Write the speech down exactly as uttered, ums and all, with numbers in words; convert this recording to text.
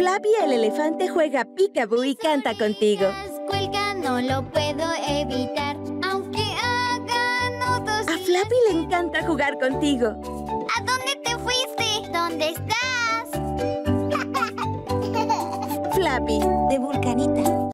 Flappy el elefante juega peekaboo y canta contigo. Cuelga, no lo puedo evitar, aunque haga nudos. A Flappy le encanta jugar contigo. ¿A dónde te fuiste? ¿Dónde estás? Flappy, De Vulcanita.